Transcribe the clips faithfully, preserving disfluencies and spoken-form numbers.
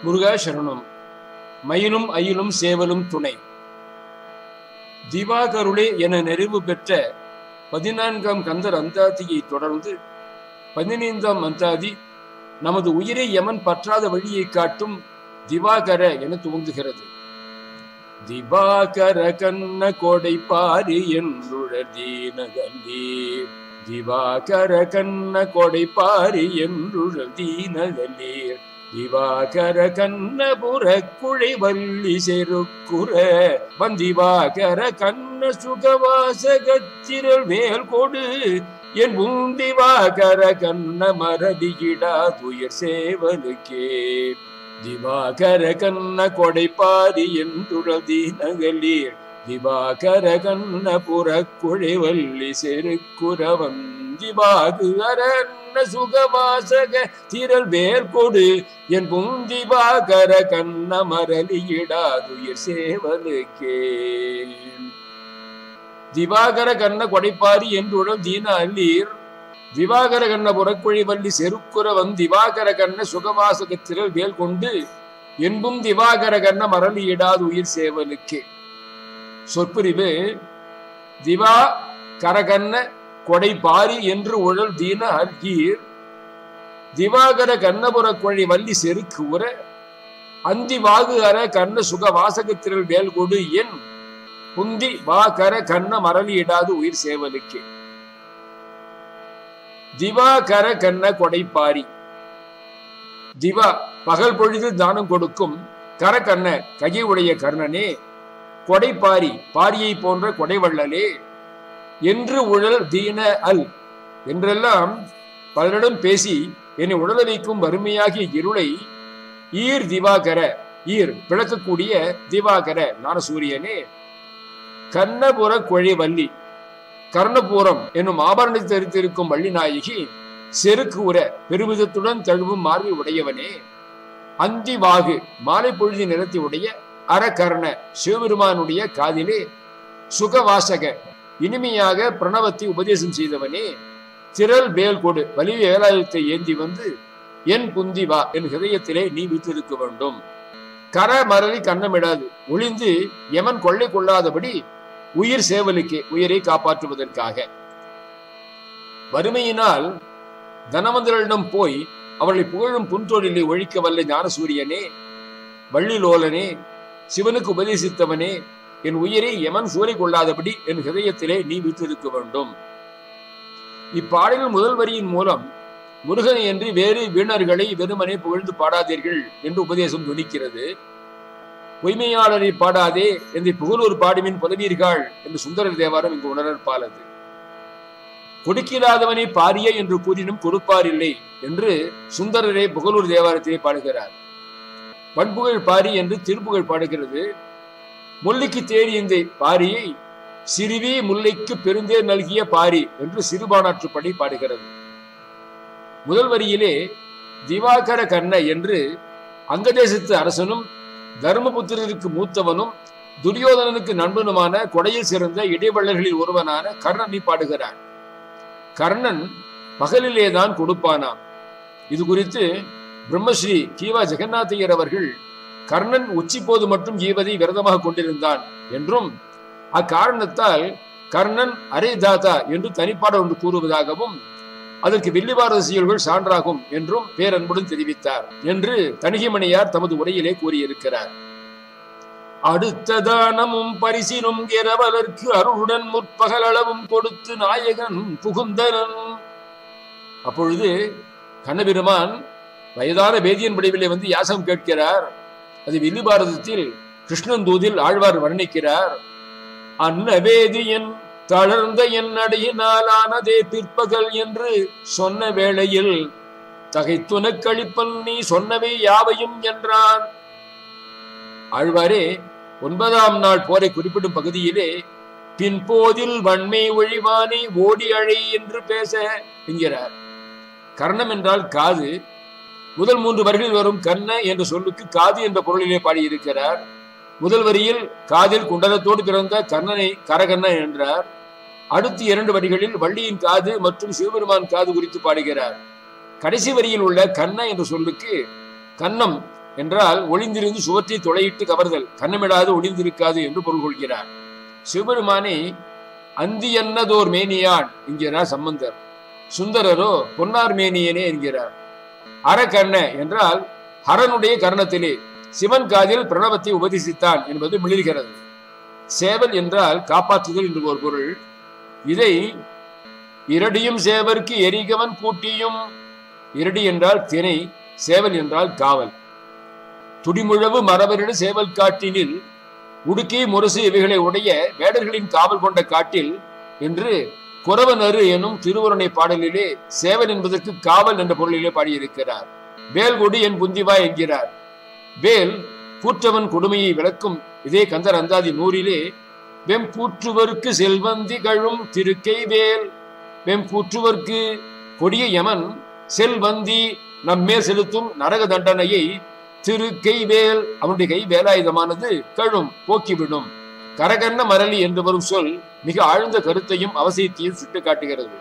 முருகா சரணம். மயிலும் அயிலும் சேவலும் துணை. திவாகருளே என நிறைவு பெற்ற பதினான்காம் கந்தர் அந்தாதியை தொடர்ந்து பதினைந்தாம் அந்தாதி நமது உயிரை யமன் பற்றாத வழியை காட்டும் திவாகர என துவங்குகிறது. திவாகர கண்ண கோடை பாரி என்றுழதீனகலே, திவாகர கண்ண கோடை பாரி என்றுழதீனகலே, திவாகர கண்ணபுர குழை வள்ளி செருக்குற வந்திவாகர கண்ண சுகவாசகத்திரல் வேல் கொடு என் உந்திவாகர கண்ண மரடியிடா துயர் சேவலுக்கே. திவாகர கண்ண கொடை பாரி என்றுழதி நகலீர், திவாகர கண்ண புற குழை வள்ளி செருக்குறவன் திவாகு அரண்ண சுகவாசக திரள் வேர் கொடு என் புந்திவாகர கண்ண மரலியிடாதுயிர் சேவலுக்கே. திவாகர கண்ண கொடைப்பாரி என்றுடன் தீன அல்லீர், திவாகர கண்ண புறக்குழி வள்ளி செருக்குறவன் திவாகர கண்ண சுகவாசக திரள் வேல் கொண்டு என்பும் திவாகர கண்ண மரலியிடாது உயிர் சேவலுக்கே. சொற்பிரிவு திவா கரகண்ண கொடை பாரி என்று உழல் தீன அல்கீர், திவாகர கண்ணபுர கொழி வள்ளி செருக்கு உர அந்தி வாகு அற கண்ண சுக வாசகத்திரல் வேல் கொடு என் புந்தி வா கர கண்ண மரளி இடாது உயிர் சேவலுக்கே. திவாகர கண்ண கொடை பாரி. திவா பகல் பொழுது தானம் கொடுக்கும், கர கண்ண கையை உடைய கர்ணனே, கொடை பாரி பாரியை போன்ற கொடைவள்ளலே என்று உழல் தீன அல் என்றெல்லாம் பலரிடம் பேசி என்னை உழல வைக்கும் வறுமையாகிய இருளை ஈர் திவாகர ஈர் பிளக்கக்கூடிய திவாகர ஞானசூரியனே, கண்ணபுர கொழி வள்ளி கர்ணபூரம் என்னும் ஆபரணத்தை தரித்திருக்கும் வள்ளி நாயகி செருக்கு உர பெருமிதத்துடன் தழுவும் மார்பை உடையவனே, அந்தி வாகு மாலை பொழுதி நிறத்தி உடைய அரகர்ண சிவபெருமானுடைய காதிலே சுகவாசக இனிமையாக பிரணவத்தை உபதேசம் செய்தவனே, திரள் வேல் கொடு வலிய வேலாயுதத்தை ஏந்தி வந்து என் புந்தி வா என் ஹிருதயத்திலே நீ வீற்றிருக்க வேண்டும். கர மரளி கண்ணமிடாது ஒளிந்து யமன் கொள்ளை கொள்ளாதபடி உயிர் சேவலுக்கே உயிரை காப்பாற்றுவதற்காக. வறுமையினால் தனவந்தரிடம் போய் அவளை புகழும் புன்தொழிலை ஒழிக்க வல்ல ஞானசூரியனே, வள்ளிலோலனே, சிவனுக்கு உபதேசித்தவனே, என் உயிரை யமன் சூறை கொள்ளாதபடி என் ஹிருதயத்திலே நீ வீற்றிருக்க வேண்டும். இப்பாடலின் முதல் வரியின் மூலம் முருகனை என்று வேறு வீணர்களை வெறுமனே புகழ்ந்து பாடாதீர்கள் என்று உபதேசம் துணிக்கிறது. பொய்மையாளரை பாடாதே என்று புகழூர் பாடுமின் புலவீர்கள் என்று சுந்தரர் தேவாரம் இங்கு உணரற்பாலது. கொடுக்கிலாதவனை பாரிய என்று கூறினும் கொடுப்பார் இல்லை என்று சுந்தரரே புகழூர் தேவாரத்திலே பாடுகிறார். பண்புகள் பாரி என்று திருப்புகழ் பாடுகிறது. முல்லைக்கு தேடி இந்த பாரியை சிறுவி முல்லைக்கு பெருந்தேர் நல்கிய பாரி என்று சிறுபானாற்றுப்படி பாடுகிறது. முதல் வரியிலே திவாகர கண்ண என்று அங்கதேசத்து அரசனும் தர்மபுத்திரருக்கு மூத்தவனும் துரியோதனனுக்கு நண்பனுமான கொடையில் சிறந்த இடைவள்ளர்களில் ஒருவனான கர்ணனை பாடுகிறார். கர்ணன் பகலிலேதான் கொடுப்பானாம். இது குறித்து பிரம்மஸ்ரீ கீவா ஜெகநாதையர் அவர்கள் கர்ணன் உச்சி போது மட்டும் ஈவதை விரதமாக கொண்டிருந்தான் என்றும் அக்காரணத்தால் கர்ணன் அரே தாதா என்று தனிப்பாட ஒன்று கூறுவதாகவும் அதற்கு வில்லிபாரசியல்கள் சான்றாகும் என்றும் பேரன்புடன் தெரிவித்தார் என்று தணிகைமணியார் தமது உரையிலே கூறியிருக்கிறார். அடுத்த தானமும் பரிசினும் இரவலர்க்கு அருளுடன் முற்பகலளவும் கொடுத்து நாயகன் புகுந்தனன். அப்பொழுது கண்ணபெருமான் வயதான வேதியன் வடிவிலே வந்து யாசம் கேட்கிறார். அது வில்லிபாரதத்தில் கிருஷ்ணன் தூதில் ஆழ்வார் வர்ணிக்கிறார். அன்ன வேதியன் தளர்ந்த என் அடையினால் ஆனதே பிற்பகல் என்று சொன்ன வேளையில் தகைத்துன கழிப்பன் நீ சொன்னவை யாவையும் என்றான். ஆழ்வாரே ஒன்பதாம் நாள் போரை குறிப்பிடும் பகுதியிலே பின்போதில் வன்மை ஒழிவானை ஓடி அழை என்று பேச என்கிறார். கர்ணம் என்றால் காது. முதல் மூன்று வரிகளில் வரும் கண்ண என்ற சொல்லுக்கு காது என்ற பொருளிலே பாடியிருக்கிறார். முதல் வரியில் காதில் குண்டலத்தோடு பிறந்த கர்ணனை கரகண்ணன் என்றார். அடுத்த இரண்டு வரிகளில் வள்ளியின் காது மற்றும் சிவபெருமான் காது குறித்து பாடுகிறார். கடைசி வரியில் உள்ள கண்ண என்ற சொல்லுக்கு கன்னம் என்றால் ஒளிந்திருந்து சுவற்றை துளையிட்டு கவர்தல், கண்ணமிடாது ஒளிந்திருக்காது என்று பொருள் கொள்கிறார். சிவபெருமானை அந்தி என்னதோர் மேனியான் என்கிறார் சம்பந்தர். சுந்தரரோ பொன்னார் மேனியனே என்கிறார். அரக்கண்ண என்றால் ஹரனுடைய கர்ணத்திலே சிவன் காதில் பிரணவத்தை உபதேசித்தான் என்பது மிளிர்கிறது. சேவல் என்றால் காப்பாற்றுதல் என்று ஒரு பொருள். இதை இரடியும் சேவர்க்கு எரிகவன் கூட்டியும், இரடி என்றால் திணை, சேவல் என்றால் காவல். துடிமுழவு மரபரிட சேவல் காட்டினில் உடுக்கி முரசு இவைகளை உடைய வேடர்களின் காவல் கொண்ட காட்டில் என்று குறவனரு எனும் திருவருணை பாடலிலே சேவல் என்பதற்கு காவல் என்ற பொருளிலே பாடியிருக்கிறார். வேல்கொடி என் புந்திவா என்கிறார். வேல் கூற்றவன் கொடுமையை விளக்கும் இதே கந்தர் அந்தாதி நூறிலே வெம் கூற்றுவர்க்கு செல்வந்தி கழும் திருக்கை வேல், வெம் கூற்றுவர்க்கு கொடிய யமன் செல்வந்தி நம்மேல் செலுத்தும் நரக தண்டனையை திருக்கை வேல் அவனுடைய கை வேலாயுதமானது கழும் போக்கிவிடும். கரகர்ண மரளி என்று வரும் சொல் மிக ஆழ்ந்த கருத்தையும் அவசியத்தையும் சுட்டு காட்டுகிறது.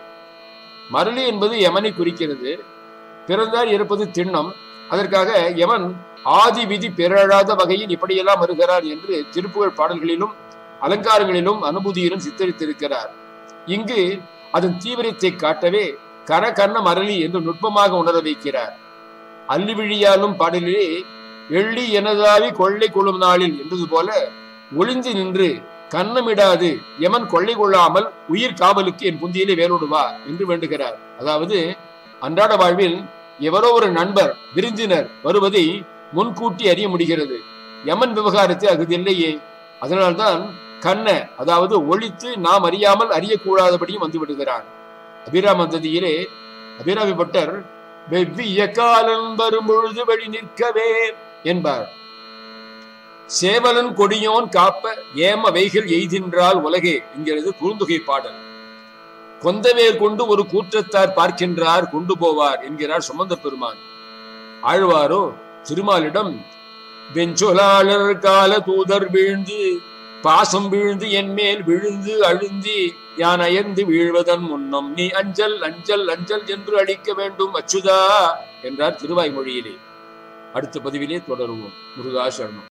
மரளி என்பது யமனை குறிக்கிறது. பிறந்தார் இருப்பது திண்ணம். அதற்காக யமன் ஆதி விதி பிறழாத வகையில் இப்படியெல்லாம் வருகிறார் என்று திருப்புகழ் பாடல்களிலும் அலங்காரங்களிலும் அனுபூதியிலும் சித்தரித்திருக்கிறார். இங்கு அதன் தீவிரத்தை காட்டவே கரகர்ண மரளி என்று நுட்பமாக உணர வைக்கிறார். அல்லிவிழியாலும் பாடலிலே எள்ளி எனதாவி கொள்ளை கொள்ளும் நாளில் என்றது போல ஒளிந்து நின்று கண்ணமிடாது யமன் கொள்ளை கொள்ளாமல் உயிர் காவலுக்கு என் புந்தியிலே வேலோடுவா என்று வேண்டுகிறார். அதாவது அன்றாட வாழ்வில் எவரோ ஒரு நண்பர் விருந்தினர் வருவதை முன்கூட்டி அறிய முடிகிறது. யமன் விவகாரத்தை அகுதில்லையே. அதனால்தான் கண்ண அதாவது ஒழித்து நாம் அறியாமல் அறியக்கூடாதபடியும் வந்து விடுகிறான். அபிராமந்ததியிலே அபிராமி பட்டர் வெவ்விய காலம் வரும் பொழுது வழி நிற்கவே என்பார். சேவலன் கொடியோன் காப்ப ஏம வைகள் எய்தின்றால் உலகே என்கிறது குறுந்தொகை பாடல். கொந்தவேர் கொண்டு ஒரு கூற்றத்தார் பார்க்கின்றார் கொண்டு போவார் என்கிறார் சுமந்த பெருமான். ஆழ்வாரோ திருமாலிடம் வெஞ்சொலாளர் கால தூதர் வீழ்ந்து பாசம் வீழ்ந்து என் மேல் விழுந்து அழுந்தி யான் அயர்ந்து வீழ்வதன் முன்னம் நீ அஞ்சல் அஞ்சல் அஞ்சல் என்று அளிக்க வேண்டும் அச்சுதா என்றார் திருவாய்மொழியிலே. அடுத்த பதிவிலே தொடருவோம். முருகா சரணம்.